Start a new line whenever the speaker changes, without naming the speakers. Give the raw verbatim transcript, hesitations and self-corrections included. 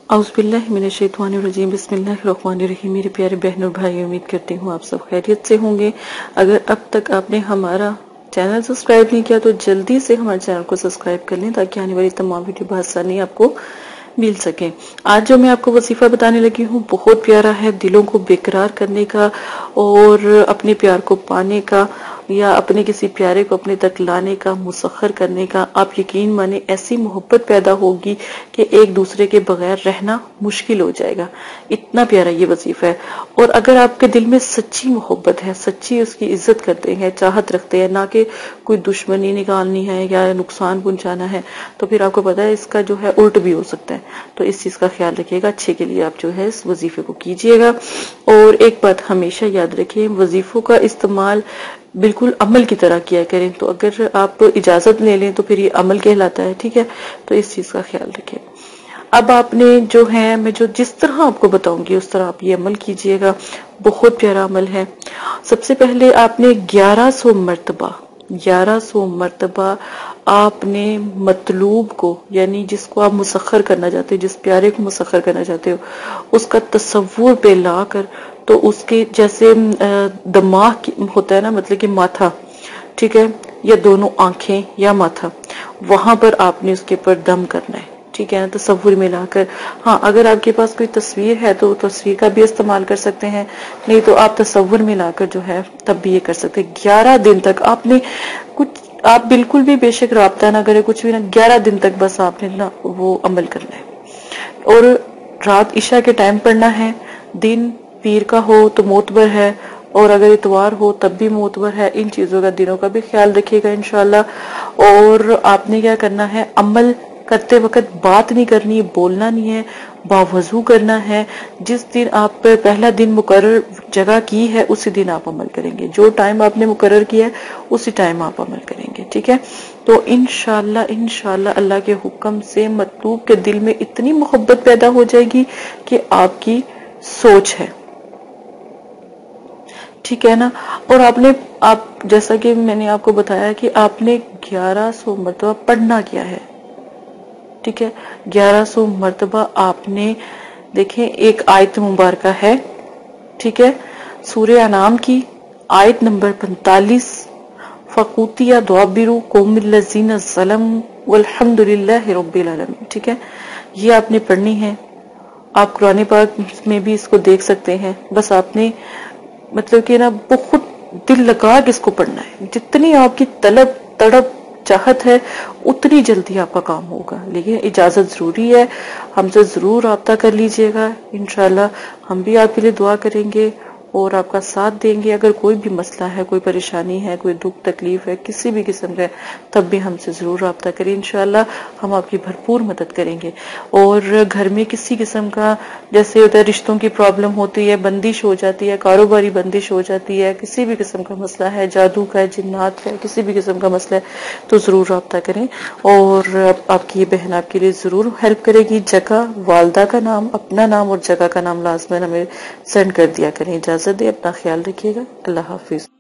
औज़ बिल्लाहि मिनश शैतानिर रजीम बिस्मिल्लाहिर रहमानिर रहीम। मेरे प्यारे बहन और भाई, उम्मीद करती हूँ आप सब खैरियत से होंगे। अगर अब तक आपने हमारा चैनल सब्सक्राइब नहीं किया तो जल्दी से हमारे चैनल को सब्सक्राइब कर लें ताकि आने वाली तमाम वीडियो बआसानी आपको मिल सके। आज जो मैं आपको वजीफा बताने लगी हूँ बहुत प्यारा है, दिलों को बेकरार करने का और अपने प्यार को पाने का या अपने किसी प्यारे को अपने तक लाने का, मुसख्खर करने का। आप यकीन माने ऐसी मोहब्बत पैदा होगी कि एक दूसरे के बगैर रहना मुश्किल हो जाएगा। इतना प्यारा ये वजीफा है। और अगर आपके दिल में सच्ची मोहब्बत है, सच्ची उसकी इज्जत करते हैं, चाहत रखते हैं, ना कि कोई दुश्मनी निकालनी है या नुकसान पहुंचाना है, तो फिर आपको पता है इसका जो है उल्ट भी हो सकता है। तो इस चीज का ख्याल रखिएगा, अच्छे के लिए आप जो है इस वजीफे को कीजिएगा। और एक बात हमेशा याद रखिए, वजीफों का इस्तेमाल बिल्कुल अमल की तरह किया करें। तो अगर आप इजाजत ले लें तो फिर ये अमल कहलाता है, ठीक है। तो इस चीज का ख्याल रखिए। अब आपने जो है, मैं जो जिस तरह आपको बताऊंगी उस तरह आप ये अमल कीजिएगा। बहुत प्यारा अमल है। सबसे पहले आपने ग्यारह सौ मरतबा ग्यारह सौ मरतबा आपने मतलूब को, यानी जिसको आप मुसख्खर करना चाहते हो, जिस प्यारे को मुसख्खर करना चाहते हो, उसका तसव्वुर पे ला कर, तो उसके जैसे दिमाग होता है ना, मतलब कि माथा, ठीक है, या दोनों आंखें या माथा, वहां पर आपने उसके ऊपर दम करना है, ठीक है ना, तसव्वुर में लाकर। हाँ, अगर आपके पास कोई तस्वीर है तो तस्वीर का भी इस्तेमाल कर सकते हैं, नहीं तो आप तसव्वुर में लाकर जो है तब भी ये कर सकते हैं। ग्यारह दिन तक आपने कुछ, आप बिल्कुल भी बेशक राब्ता ना करें, कुछ भी ना, ग्यारह दिन तक बस आपने ना वो अमल करना है। और रात इशा के टाइम पढ़ना है। दिन पीर का हो तो मोतबर है, और अगर इतवार हो तब भी मोतबर है। इन चीजों का, दिनों का भी ख्याल रखिएगा इंशाल्लाह। और आपने क्या करना है, अमल करते वक्त बात नहीं करनी, बोलना नहीं है, बावजू करना है। जिस दिन आप पहला दिन मुकर्रर जगह की है उसी दिन आप अमल करेंगे, जो टाइम आपने मुकर्रर किया है उसी टाइम आप अमल करेंगे, ठीक है। तो इंशाल्लाह इंशाल्लाह अल्लाह के हुक्म से मतलूब के दिल में इतनी मोहब्बत पैदा हो जाएगी कि आपकी सोच है, ठीक है ना। और आपने, आप जैसा कि मैंने आपको बताया कि आपने ग्यारह सौ मरतबा पढ़ना क्या है, ठीक है। ग्यारह सौ मरतबा आपने, देखें, एक आयत मुबारका है, ठीक है, सूरह अनाम की आयत नंबर पैंतालीस, फकूतिया दुआबिरु कौमिल्लज़ीना ज़लमू वल्हम्दुलिल्लाहि रब्बिल आलमीन, ठीक है। ये आपने पढ़नी है। आप कुरान पाक में भी इसको देख सकते हैं। बस आपने मतलब कि ना बहुत दिल लगा के इसको पढ़ना है। जितनी आपकी तलब तड़प चाहत है उतनी जल्दी आपका काम होगा, लेकिन इजाजत जरूरी है। हमसे जरूर राब्ता कर लीजिएगा, इंशाल्लाह हम भी आपके लिए दुआ करेंगे और आपका साथ देंगे। अगर कोई भी मसला है, कोई परेशानी है, कोई दुख तकलीफ है, किसी भी किस्म का, तब भी हमसे जरूर राब्ता करें, इंशाल्लाह हम आपकी भरपूर मदद करेंगे। और घर में किसी किस्म का, जैसे होता है रिश्तों की प्रॉब्लम होती है, बंदिश हो जाती है, कारोबारी बंदिश हो जाती है, किसी भी किस्म का मसला है, जादू का है, जिन्नात का है, किसी भी किस्म का मसला है, तो जरूर राब्ता करें। और आपकी ये बहन आपके लिए जरूर हेल्प करेगी। जगह, वालदा का नाम, अपना नाम और जगह का नाम लाजमन हमें सेंड कर दिया करें। इजाजत दे, अपना ख्याल रखिएगा। अल्लाह हाफिज।